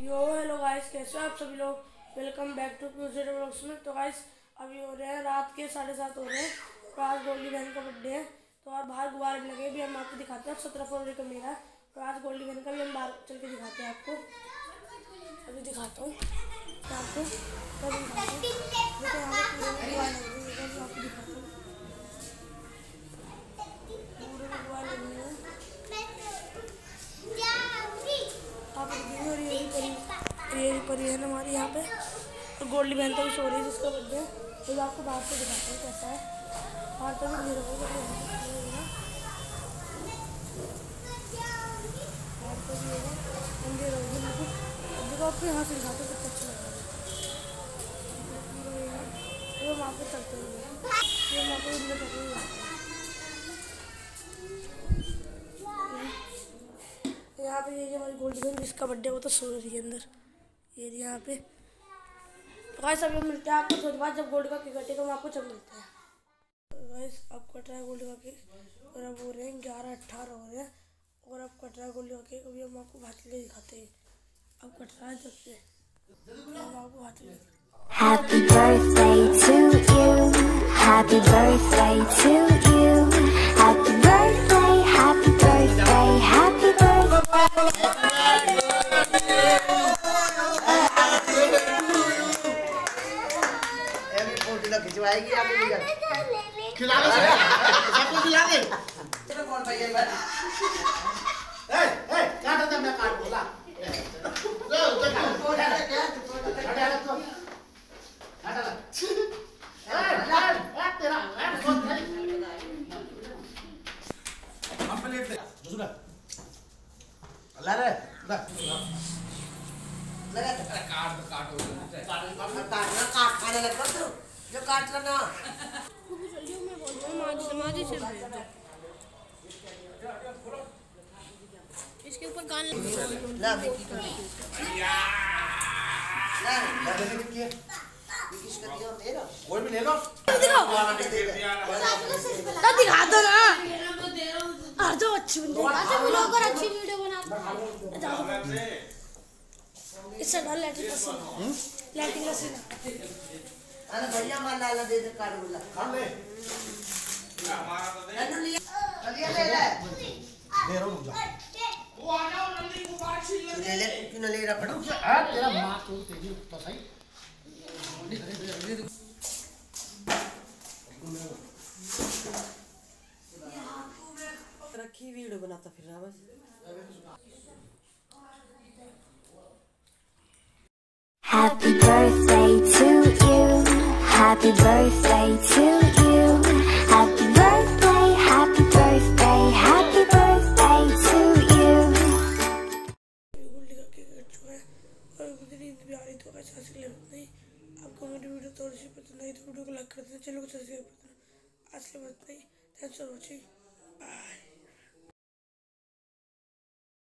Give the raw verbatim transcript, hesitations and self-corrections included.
यो hello guys, कैसे हो आप सभी लोग। वेलकम बैक टू प्यूजर व्लॉग्स में। तो गाइस अभी हो रहे हैं रात के साढ़े सात हो रहे हैं। तो आज गोल्डी बहन का बर्थडे है, तो आज बाहर गुब्बारे भी लगे भी हम आपको दिखाते हैं। सत्रह फरवरी का मेरा है, तो आज गोल्डी बहन का भी हम बाहर चल के दिखाते हैं आपको। अभी दिखाता हूँ आपको, तब दिखाता हूँ आपको दिखाता हूँ पूरे गुब्बारे लगे हैं। ये परी है हमारी यहाँ पे, और गोल्डी बहन तो भी सो रही है जिसका बर्थडे है। तो आपको बाहर से दिखाते हैं कैसा है। बाहर तो भी नहीं रहोगे, बाहर तो भी होगा अंधेर होगी बिल्कुल। अब देखो आपको यहाँ से दिखाते कितना अच्छा लग रहा है। तो वहाँ पे चलते हुए वहाँ पे चलते हुए यहाँ पे ये हमारी गोल्डी बहन जिसका बर्थडे वो तो सो रही है अंदर, ये यहाँ पे। तो गाइस अभी मिलते हैं आपको थोड़ी बाद, जब गोल्डी का केक कटेगा हम आपको जब मिलते हैं। तो गाइस अब कट रहा है गोल्डी का केक, और अब हो रहे हैं ग्यारह अट्ठारह हो रहे हैं, और अब कट रहा है गोल्डी का केक। अभी हम आपको भात ले दिखाते हैं। अब कट रहा है जब से हम आपको भात ले। Happy birthday to you, happy birthday to you, happy birthday, happy birthday, happy birthday. एवी फोटो लग खिंचवाएगी आप भी खिला दो सबको खिला दे। तेरा कौन भाई है भाई? ए ए काट दे, मैं काट बोला लो तो फोटो है क्या? हटा ले तो हटा ले ए यार ए तेरा ए कौन है? हम प्लेट दे दूसरा ला रे ला लगा तो काट काट हो काट काटना काट खाने लग पड़ तो जो काट लेना जल्दी मैं बोल रहा हूँ माजी माजी से भेज दो। इसके ऊपर गान ना विकी को ना ना विकी की किसका दिया मेरा कोई भी ले लो। तो दिखा दो ना, हर जो अच्छी बन जाए ब्लॉगर अच्छी वीडियो बना। इससे डर लैट्रिन का सीन, लैट्रिन का सीन। अरे भैया मार लाला दे दे काट बोला खा ले हमारा तो दे लिया लिया ले ले दे रो रुक जा वो आ जाओ नंदी को बाहर छीन ले ले ले क्यों ले रहा पड़ा आ तेरा मां तो तेरी तो सही रखी वीडियो बनाता फिर रहा बस। Happy birthday to you, happy birthday to you, happy birthday, happy birthday, happy birthday to you. Goldy का केक कट चुका है और मुझे नींद भी आ रही, तो कैसे हंसी लग नहीं। आपको मेरी वीडियो थोड़ी सी पसंद आई तो वीडियो को लाइक कर देना, चैनल को सब्सक्राइब कर देना। आज के बाद नहीं, थैंक्स फॉर वॉचिंग, बाय।